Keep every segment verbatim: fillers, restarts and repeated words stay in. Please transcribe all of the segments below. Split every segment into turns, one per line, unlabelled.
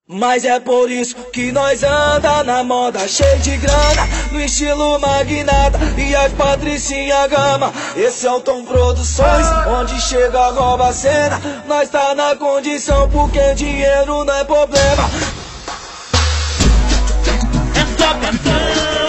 Mas é por isso que nós anda na moda, cheio de grana, no estilo magnata e as patricinha gama. Esse é o Tom Produções, onde chega rouba a cena. Nós tá na condição porque dinheiro não é problema.
É só patrão,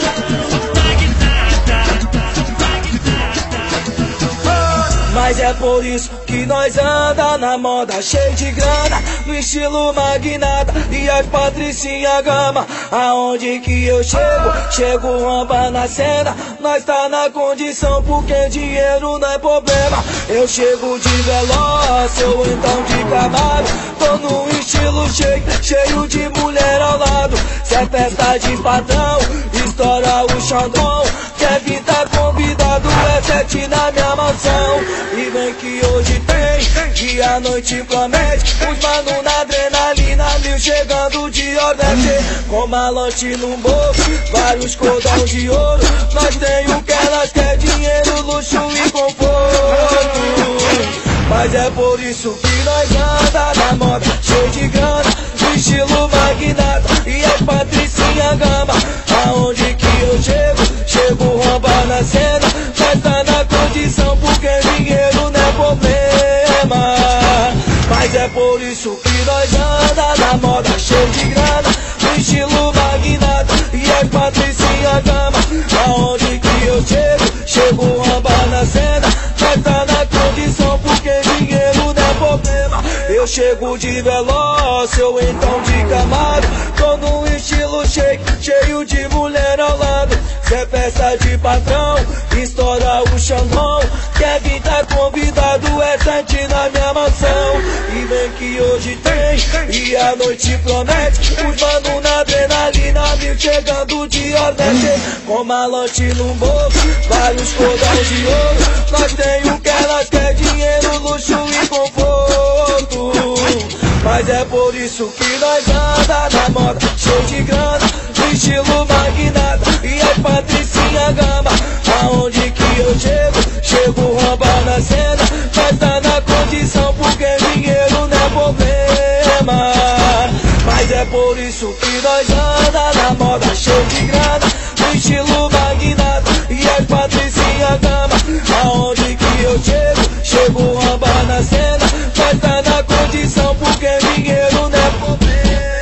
Mas é por isso que nós anda na moda, cheio de grana, no estilo magnata e as patricinha gama. Aonde que eu chego, chego rampa na cena. Nós tá na condição porque dinheiro não é problema. Eu chego de Veloz, ou então de Camaro. Tô no estilo cheio, cheio de mulher ao lado. Se é festa de patrão, estoura o Xandão. Kevin tá convidado, é sete na minha mansão. E vem que hoje tem, dia a noite promete. Os mano na adrenalina, mil chegando de Ordete. Com malote no bolso, vários cordões de ouro. Nós tem o que elas quer, dinheiro, luxo e conforto. Mas é por isso que nós anda na moda, cheio de grana, no estilo magnata e as patricinha gama. Aonde que eu chego, chego rampa na cena. Nós tá na condição porque dinheiro não é problema. Mas é por isso que nós anda na moda, cheio de grana, no estilo magnata e as patricinha gama. Aonde que eu chego, chego rampa na cena. Nós tá na condição porque dinheiro não é problema. Eu chego de Veloz, ou então de Camaro. Tô num estilo cheio, cheio de mulher ao lado. Se é festa de patrão, estoura o Xandão. Kevin tá convidado, é sete na minha mansão. E vem que hoje tem, e a noite promete. Os mano na adrenalina, mil chegando de Ordete. Com malote no bolso, vários cordões de ouro. Nós tem o que elas quer, dinheiro, luxo e conforto. Mas é por isso que nós anda na moda, cheio de grana, no estilo magnata e as patricinha gama. Aonde que eu chego, chego rampa na cena. Nós tá na condição porque dinheiro não é problema. Mas é por isso que nós anda na moda, cheio de grana, no estilo magnata e as patricinha gama. Aonde que eu chego, chego rampa na cena. Nós tá na condição porque dinheiro não é problema.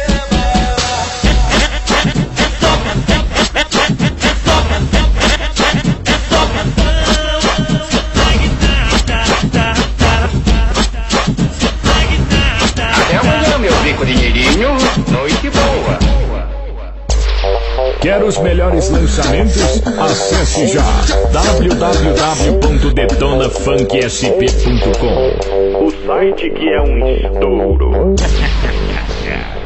Até amanhã, meu rico dinheirinho. Noite boa.
Quer os melhores lançamentos? Acesse já w w w ponto detona funk s p ponto com, o site que é um estouro.